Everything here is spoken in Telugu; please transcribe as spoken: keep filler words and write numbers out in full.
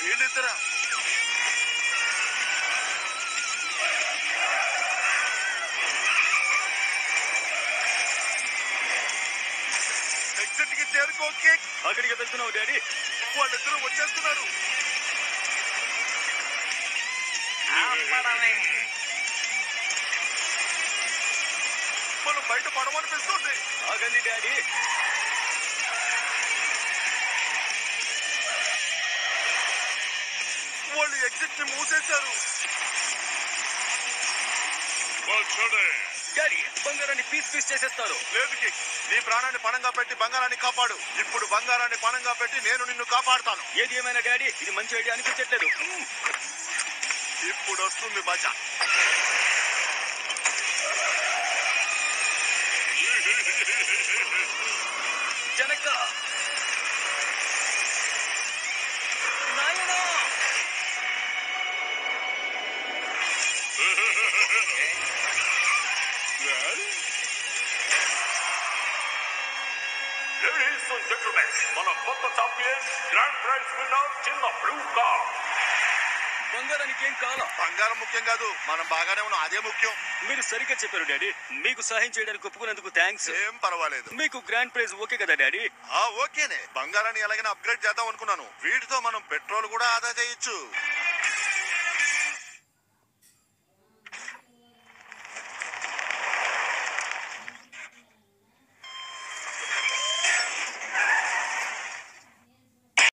వీళ్ళిద్దరా? ఎగ్జిట్ కి చేరుకో కేక్. అక్కడికి వెళ్తున్నావు డాడీ. వాళ్ళిద్దరూ వచ్చేస్తున్నారు. మనం బయట పడమనిపిస్తుంది. ఆగండి డాడీ. వాళ్ళు ఎగ్జిట్ ని మూసేశారు. డాడీ బంగారాన్ని పీస్ పీస్ చేసేస్తారు. లేదు కిక్, నీ ప్రాణాన్ని పణంగా పెట్టి బంగారాన్ని కాపాడు. ఇప్పుడు బంగారాన్ని పణంగా పెట్టి నేను నిన్ను కాపాడుతాను. ఏది ఏమైనా డాడీ ఇది మంచి ఐడియా అనిపించట్లేదు. ఇప్పుడు వస్తుంది మజా. జనక నాయనా Ladies and gentlemen, మన కొత్త ఛాంపియన్ గ్రాండ్ ప్రైజ్ విన్నర్ చిన్న బ్లూ కార్. బంగారానికి ఏం కావాలా? బంగారం ముఖ్యం కాదు, మనం బాగానే ఉన్నాం, అదే ముఖ్యం. మీరు సరిగ్గా చెప్పారు డాడీ. మీకు సహాయం చేయడానికి ఒప్పుకున్నందుకు థ్యాంక్స్. ఏం పర్వాలేదు. మీకు గ్రాండ్ ప్రైజ్ ఓకే కదా డాడీ? ఆ ఓకేనే. బంగారాన్ని ఎలాగైనా అప్గ్రేడ్ చేద్దాం అనుకున్నాను. వీటితో మనం పెట్రోల్ కూడా ఆదా చేయొచ్చు.